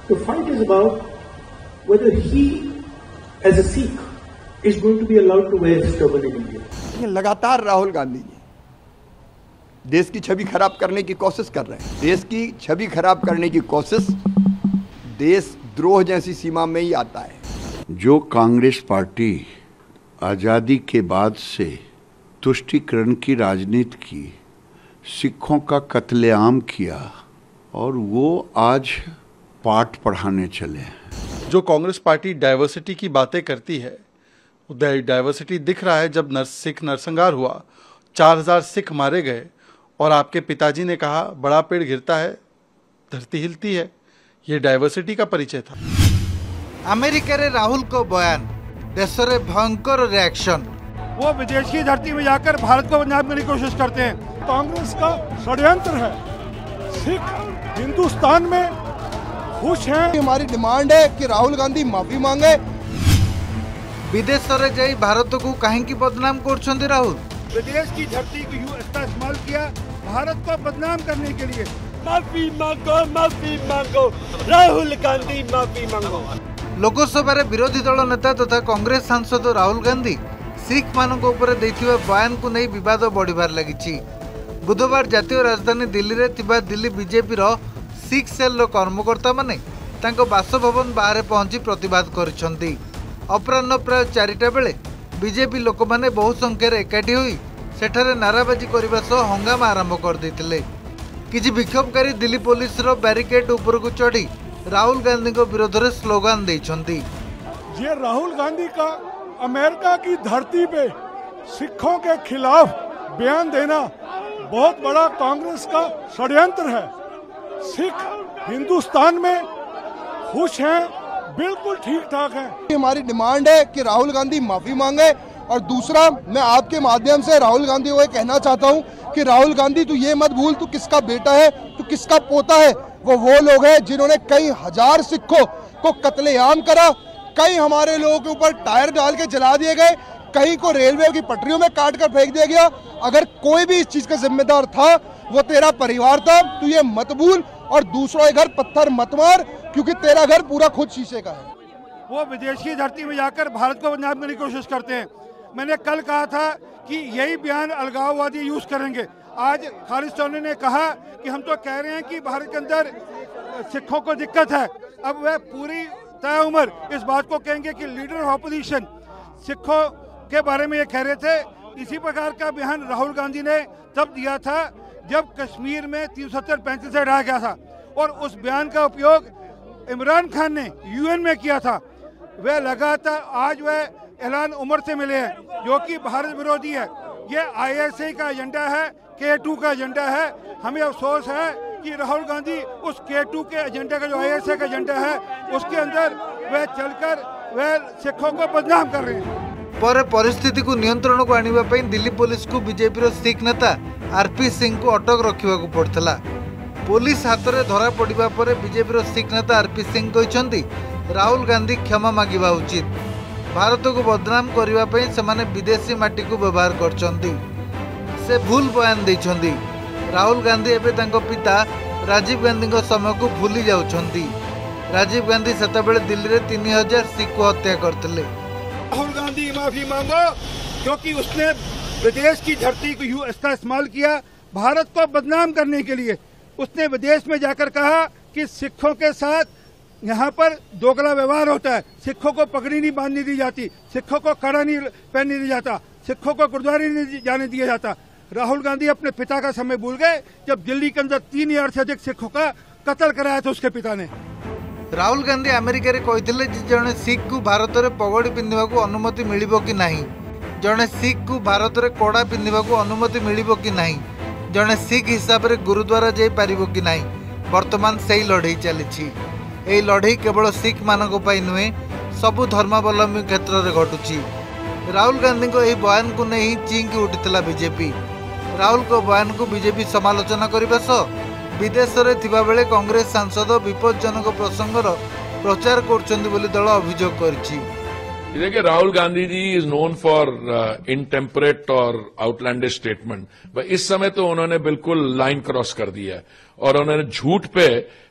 The fight is about whether he, as a Sikh, is going to be allowed to wear his turban in India. लगातार राहुल गांधी जी देश की छवि खराब करने की कोशिश कर रहे हैं। देश की छवि खराब करने की कोशिश देशद्रोह जैसी सीमा में ही आता है। जो कांग्रेस पार्टी आज़ादी के बाद से तुष्टीकरण की राजनीति की, सिखों का कत्लेआम किया और वो आज पाठ पढ़ाने चले हैं। जो कांग्रेस पार्टी डाइवर्सिटी की बातें करती है, डाइवर्सिटी दिख रहा है। जब सिख नरसंहार हुआ, 4000 सिख मारे गए और आपके पिताजी ने कहा बड़ा पेड़ गिरता है धरती हिलती है। ये डाइवर्सिटी का परिचय था। अमेरिका रे राहुल को बयान, देश रे भयंकर रिएक्शन। वो विदेश की धरती में जाकर भारत को बदनाम करने की कोशिश करते हैं। कांग्रेस का षड्यंत्र है। सिख हिंदुस्तान में खुश हैं। हमारी डिमांड है कि राहुल गांधी माफी मांगे। विदेश रे जाई भारत को कहीं बदनाम कर राहुल। विदेश की धरती को यूं इस्तेमाल किया भारत को बदनाम करने के लिए। माफी मांगो राहुल गांधी, माफी मांगो। लोकसभा विरोधी दल नेता तथा कांग्रेस सांसद राहुल गांधी सिख मान बयान को नहीं विवाद बढ़िबार लगी। बुधवार जातीय राजधानी दिल्ली रे थिबा दिल्ली बीजेपी रो सिख सेल रो कर्मकर्ता माने तांको बासभवन बाहर पहुंची प्रतिवाद करिसंती। अपराह्न प्राय 4टा बेले बीजेपी लोक माने बहु संख्यार एकाठी होई सेठारे नाराबाजी करबा सह हंगामा आरंभ कर देथिले। किछि विक्षोभकारी दिल्ली पुलिस रो बैरिकेड ऊपर को चढ़ी राहुल गांधी को विरोध में स्लोगान देइछंती। ये राहुल गांधी का अमेरिका की धरती पे सिखों के खिलाफ बयान देना बहुत बड़ा कांग्रेस का षड्यंत्र है। सिख हिंदुस्तान में खुश हैं, बिल्कुल ठीक ठाक है। हमारी डिमांड है कि राहुल गांधी माफी मांगे। और दूसरा, मैं आपके माध्यम से राहुल गांधी को कहना चाहता हूं कि राहुल गांधी तू ये मत भूल तू किसका बेटा है, तू किसका पोता है। वो लोग हैं जिन्होंने कई हजार सिखों को कत्लेआम करा, कई हमारे लोगों के ऊपर टायर डाल के जला दिए गए, कहीं को रेलवे की पटरियों में काट कर फेंक दिया गया। अगर कोई भी इस चीज का जिम्मेदार था वो तेरा परिवार था। तू ये मत भूल और दूसरों के घर पत्थर मत मार, क्योंकि तेरा घर पूरा खुद शीशे का है। वो विदेश की धरती में जाकर भारत को बदनाम करने की कोशिश करते हैं। मैंने कल कहा था कि यही बयान अलगाववादी यूज करेंगे। आज खालिस्तानी ने कहा कि हम तो कह रहे हैं कि भारत के अंदर सिखों को दिक्कत है। अब वह पूरी तय उम्र इस बात को कहेंगे कि लीडर ऑफ ऑपोजिशन सिखों के बारे में ये कह रहे थे। इसी प्रकार का बयान राहुल गांधी ने तब दिया था जब कश्मीर में 370-35 से हटाया गया था, और उस बयान का उपयोग इमरान खान ने यूएन में किया था। वह लगातार आज वह ऐलान उमर से मिले हैं जो कि भारत विरोधी है। ये ISI का एजेंडा है, K2 का एजेंडा है। हमें अफसोस है कि राहुल गांधी उस K2 के एजेंडा का, जो ISI का एजेंडा है, उसके अंदर वह चलकर वह सिखों को बदनाम कर रहे हैं। पर परिस्थिति को नियंत्रण को आनिबा पई दिल्ली पुलिस को बीजेपी रो सिख नेता RP सिंह को अटक रखिबा को पड़थला। पुलिस हाथ में धरा पड़िबा पर बीजेपी रो सिख नेता RP सिंह कहछंती राहुल गांधी क्षमा मागिबा उचित। भारत को बदनाम करने पई सेमाने विदेशी माटी को व्यवहार करछंती। से भूल बयान देछंती। राहुल गांधी एबे तांको पिता राजीव गांधी को समय को भूली जाउछंती। राजीव गांधी सेतबेले दिल्ली रे 3000 सिख को हत्या करथिले। राहुल गांधी माफी मांगो, क्योंकि उसने विदेश की धरती को यूं इस्तेमाल किया भारत को बदनाम करने के लिए। उसने विदेश में जाकर कहा कि सिखों के साथ यहाँ पर दोगला व्यवहार होता है, सिखों को पगड़ी नहीं बांधने दी जाती, सिखों को कड़ा नहीं पहनने दिया जाता, सिखों को गुरुद्वारे नहीं जाने दिया जाता। राहुल गांधी अपने पिता का समय भूल गए जब दिल्ली के अंदर 3000 से अधिक सिखों का कत्ल कराया था उसके पिता ने। राहुल गांधी अमेरिका रे कहथिले जने सिख को भारत रे पगड़ी पिंधिबा को अनुमति मिलिबो कि नहीं, जने सिख को भारत रे कोड़ा पिंधिबा को अनुमति मिलिबो कि नहीं, जने सिख हिसाब रे गुरुद्वारा जाई पारिबो कि नहीं। वर्तमान सही लड़ाई चली। यही लड़ाई केवल सिख मानक पई नुहे, सबु धर्मावलंबी क्षेत्र में घटुची। राहुल गांधी को यही बयान को नहीं चिंकी उठिला बीजेपी। राहुल को बयान को बीजेपी समालोचना करने सह विदेश में थिबा बेले कांग्रेस सांसद विपज्जनक प्रसंगर प्रचार करछंती बोली दल अभियोग करछि। देखिए, Rahul Gandhi ji is known for intemperate और आउटलैंडिश स्टेटमेंट। इस समय तो उन्होंने बिल्कुल लाइन क्रॉस कर दिया है और उन्होंने झूठ पे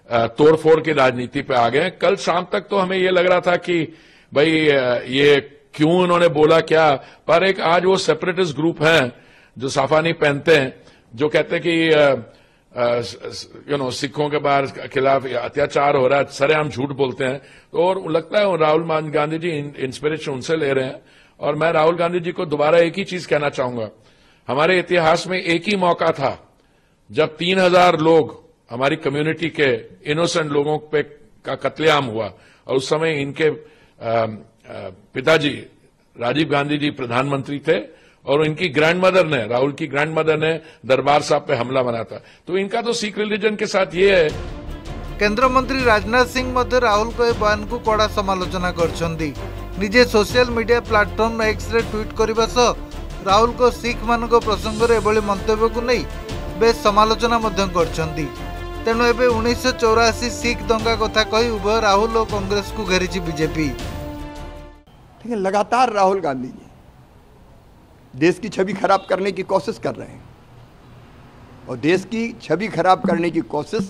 तोड़फोड़ की राजनीति पे आ गए। कल शाम तक तो हमें ये लग रहा था कि भाई ये क्यों उन्होंने बोला क्या, पर एक आज वो सेपरेटिस्ट ग्रुप हैं जो साफा नहीं पहनते हैं, जो कहते हैं कि सिखों के बाहर खिलाफ अत्याचार हो रहा है, सरेआम झूठ बोलते हैं। तो और लगता है राहुल गांधी जी इंस्पिरेशन उनसे ले रहे हैं। और मैं राहुल गांधी जी को दोबारा एक ही चीज कहना चाहूंगा, हमारे इतिहास में एक ही मौका था जब 3000 लोग हमारी कम्युनिटी के इनोसेंट लोगों पे का कत्लेआम हुआ, और उस समय इनके पिताजी राजीव गांधी जी प्रधानमंत्री थे और इनकी ग्रैंडमदर ने, राहुल की ग्रैंडमदर ने दरबार साहब पे हमला बना था। तो इनका तो सिख रिलीजन के साथ ये है। केंद्र मंत्री राजनाथ सिंह मध्य राहुल को बयान को कड़ा समालोचना करछंदी। निजे सोशल मीडिया प्लेटफॉर्म एक्स रे ट्वीट करबा सह राहुल को सिख मानक प्रसंग रे एभली मंतव्य को नहीं बेस समालोचना मध्य करछंदी। तेणु एबे 1984 सिख दंगा कथा कही उभय राहुल और कांग्रेस को घेरी बीजेपी। लेकिन लगातार राहुल गांधी जी देश की छवि खराब करने की कोशिश कर रहे हैं, और देश की छवि खराब करने की कोशिश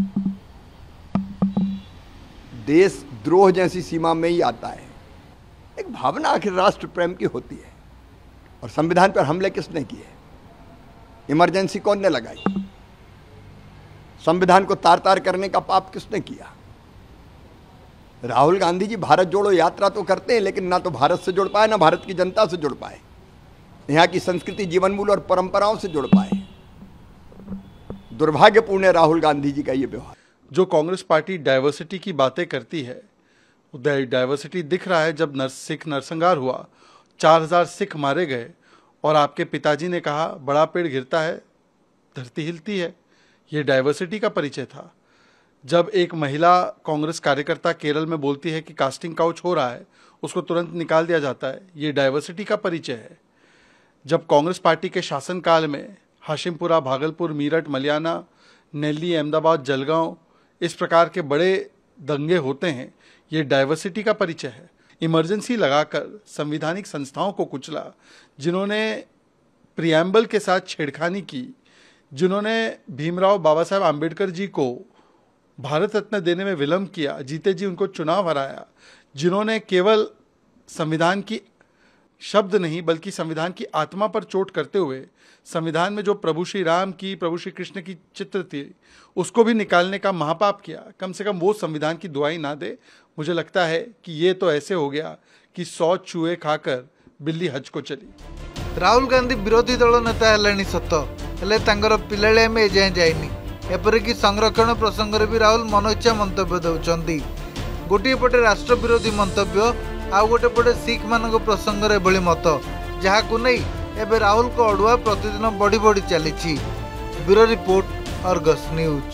देशद्रोह जैसी सीमा में ही आता है। एक भावना आखिर राष्ट्र प्रेम की होती है। और संविधान पर हमले किसने किए? इमरजेंसी कौन ने लगाई? संविधान को तार तार करने का पाप किसने किया? राहुल गांधी जी भारत जोड़ो यात्रा तो करते हैं, लेकिन ना तो भारत से जुड़ पाए, ना भारत की जनता से जुड़ पाए, यहाँ की संस्कृति, जीवन मूल्य और परंपराओं से जुड़ पाए। दुर्भाग्यपूर्ण है राहुल गांधी जी का ये व्यवहार। जो कांग्रेस पार्टी डाइवर्सिटी की बातें करती है, डाइवर्सिटी दिख रहा है। जब सिख नरसंहार हुआ, 4000 सिख मारे गए, और आपके पिताजी ने कहा बड़ा पेड़ गिरता है धरती हिलती है, ये डाइवर्सिटी का परिचय था। जब एक महिला कांग्रेस कार्यकर्ता केरल में बोलती है कि कास्टिंग काउच हो रहा है, उसको तुरंत निकाल दिया जाता है, ये डाइवर्सिटी का परिचय है। जब कांग्रेस पार्टी के शासनकाल में हाशिमपुरा, भागलपुर, मीरठ, मलियाना, नेल्ली, अहमदाबाद, जलगांव इस प्रकार के बड़े दंगे होते हैं, ये डाइवर्सिटी का परिचय है। इमरजेंसी लगाकर संवैधानिक संस्थाओं को कुचला, जिन्होंने प्रियम्बल के साथ छेड़खानी की, जिन्होंने भीमराव बाबा साहब आम्बेडकर जी को भारत रत्न देने में विलंब किया, जीते जी उनको चुनाव हराया, जिन्होंने केवल संविधान की शब्द नहीं बल्कि संविधान की आत्मा पर चोट करते हुए संविधान में जो प्रभु श्री राम की, प्रभु श्री कृष्ण की चित्र थी, उसको भी निकालने का महापाप किया। कम से कम वो संविधान की दुआई ना दे। मुझे लगता है कि ये तो ऐसे हो गया कि 100 चूहे खाकर बिल्ली हज को चली। राहुल गांधी विरोधी दल नेता हेलेनी सत, हेले तांकर पिलालिया में एजाए जाइनी। एपरिक संरक्षण प्रसंग में भी राहुल मनइच्छा मंतव्य देउछंदी। गोटे पटे राष्ट्र विरोधी मंतव्य, आउ गोटे पटे सिख मानक प्रसंग में एभली मत, जहां नहीं एबे राहुल को अड़ुआ प्रतिदिन बढ़ी बढ़ी चली। Bureau report, argus news.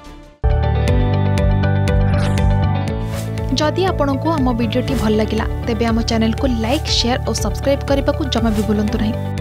जदि आपंक आम भिडी भल लगा तेब आम चैनल को लाइक, शेयर और सब्सक्राइब करने को जमा भी भूलु नहीं।